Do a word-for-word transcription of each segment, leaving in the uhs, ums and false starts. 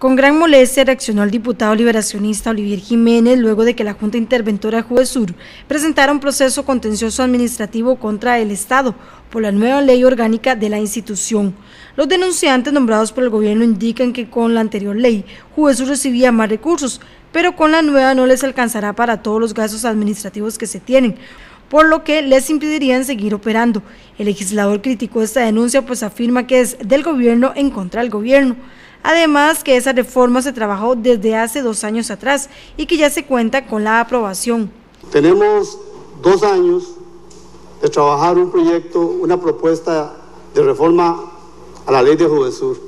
Con gran molestia reaccionó el diputado liberacionista Olivier Jiménez luego de que la Junta Interventora de Juvesur presentara un proceso contencioso administrativo contra el Estado por la nueva ley orgánica de la institución. Los denunciantes nombrados por el gobierno indican que con la anterior ley Juvesur recibía más recursos, pero con la nueva no les alcanzará para todos los gastos administrativos que se tienen, por lo que les impedirían seguir operando. El legislador criticó esta denuncia, pues afirma que es del gobierno en contra del gobierno. Además, que esa reforma se trabajó desde hace dos años atrás y que ya se cuenta con la aprobación. Tenemos dos años de trabajar un proyecto, una propuesta de reforma a la ley de Juvesur.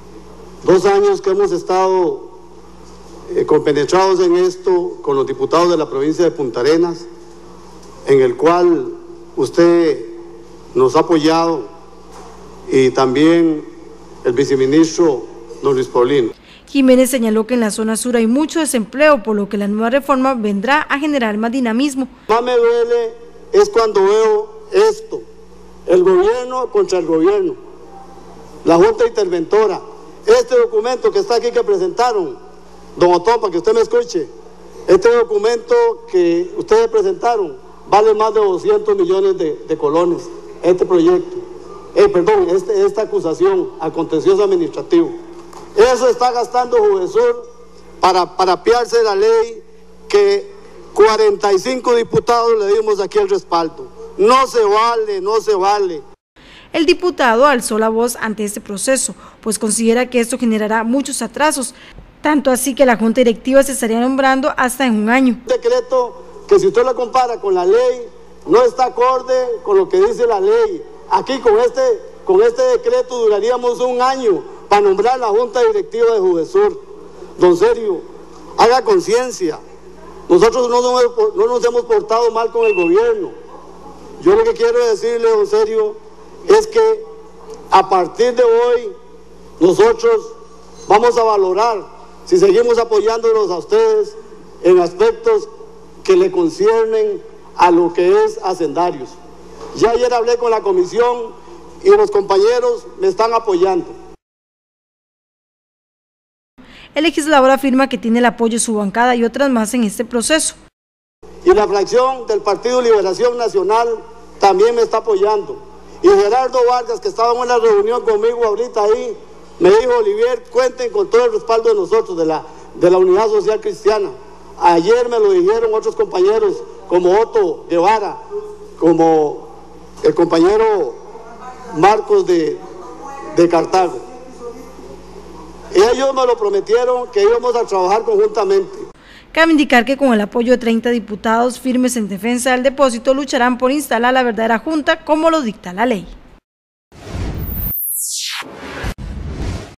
Dos años que hemos estado eh, compenetrados en esto con los diputados de la provincia de Punta Arenas, en el cual usted nos ha apoyado, y también el viceministro don Luis Paulino. Jiménez señaló que en la zona sur hay mucho desempleo, por lo que la nueva reforma vendrá a generar más dinamismo. Más me duele es cuando veo esto, el gobierno contra el gobierno, la Junta Interventora, este documento que está aquí que presentaron, don Otón, para que usted me escuche, este documento que ustedes presentaron vale más de doscientos millones de, de colones, este proyecto, eh, perdón, este, esta acusación al contencioso administrativo. Eso está gastando Juvesur para, para apiarse de la ley que cuarenta y cinco diputados le dimos aquí el respaldo. No se vale, no se vale. El diputado alzó la voz ante este proceso, pues considera que esto generará muchos atrasos, tanto así que la Junta Directiva se estaría nombrando hasta en un año. Un decreto que, si usted lo compara con la ley, no está acorde con lo que dice la ley. Aquí con este, con este decreto duraríamos un año para nombrar la Junta Directiva de Juvesur. Don Sergio, haga conciencia. Nosotros no nos, no nos hemos portado mal con el gobierno. Yo lo que quiero decirle, don Sergio, es que a partir de hoy nosotros vamos a valorar si seguimos apoyándonos a ustedes en aspectos que le conciernen a lo que es hacendarios. Ya ayer hablé con la comisión y los compañeros me están apoyando. El legislador afirma que tiene el apoyo de su bancada y otras más en este proceso. Y la fracción del Partido Liberación Nacional también me está apoyando. Y Gerardo Vargas, que estaba en una reunión conmigo ahorita ahí, me dijo: Olivier, cuenten con todo el respaldo de nosotros, de la, de la Unidad Social Cristiana. Ayer me lo dijeron otros compañeros, como Otto Guevara, como el compañero Marcos de, de Cartago. Ellos me lo prometieron que íbamos a trabajar conjuntamente. Cabe indicar que con el apoyo de treinta diputados firmes en defensa del depósito lucharán por instalar la verdadera junta como lo dicta la ley.